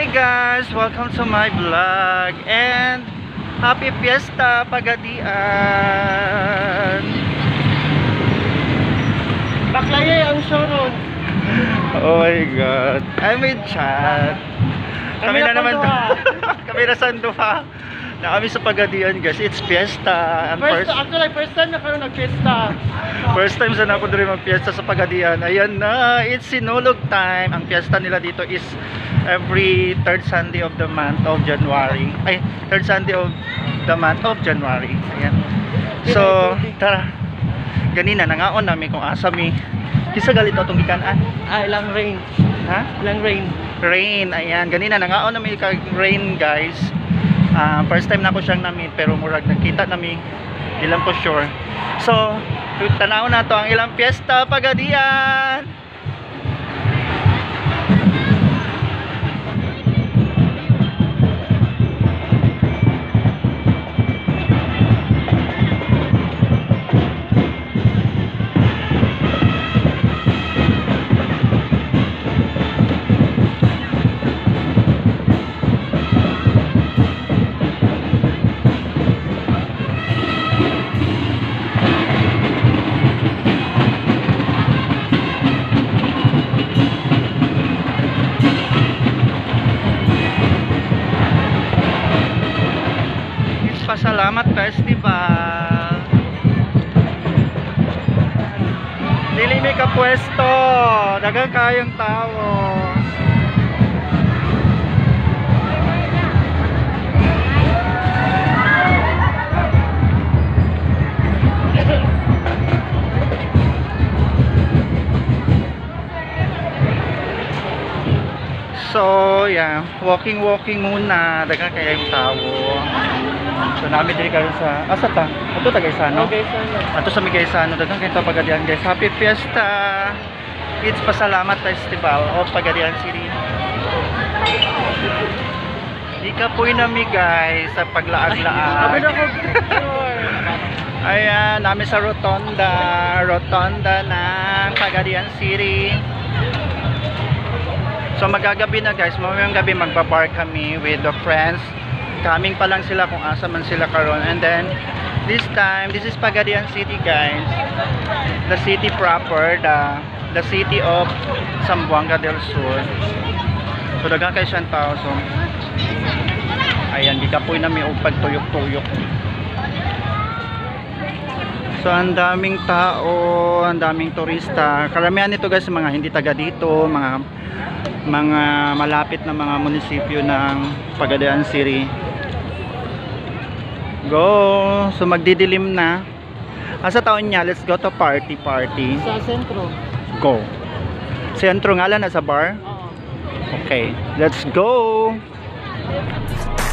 Hey guys, welcome to my vlog and happy fiesta Pagadian. Baklaye ang showroom. Oh my god, I'm in chat. Kami na naman kami na sanduha na kami sa Pagadian guys. It's fiesta and First time na kayo nag-fiesta. First time sa ako rin mag-fiesta sa Pagadian. Ayan na, it's Sinulog time. Ang fiesta nila dito is every third Sunday of the month of January. Ay, third Sunday of the month of January. Ayan. So, tara. Ganina, nangaon namin kung asami. Kisa galito itong ikanan. Ilang rain. Ha? Ilang rain. Rain, ayan. Ganina, nangaon namin kag rain guys. First time na ako siyang na-meet pero murag nagkita namin. Di lang ko sure. So, tanaw na to ang ilang fiesta Pagadian. Pasalamat Festival. Dili may kapwesto, dagang kayong tao. So, yeah, walking muna, dagang kayong tao. So namin diri karon sa asa ta? Ato ta Gaisano. Okay, sir. Ato sa Gaisano daghang kay Pagadian guys. Happy Fiesta. It's Pasalamat Festival of Pagadian City. Ikapoy nami guys sa paglaag-laag. Ayan, namin sa rotonda ng Pagadian City. So magagabi na guys, mamayang gabi magbabar kami with the friends. Coming pa lang sila kung asa man sila karon. And then this time, this is Pagadian City guys. The city proper, the city of Zamboanga del Sur. So daghang kay siyang tao. So ayan, di kapoy na may pagtuyok-tuyok. So ang daming tao, ang daming turista. Karamihan nito guys mga hindi taga dito, mga malapit na mga munisipyo ng Pagadian City. Go! So magdidilim na. Asa taon niya? Let's go to party. Sa sentro. Go. Sentro nga lang na sa bar? Oo. Okay. Let's go!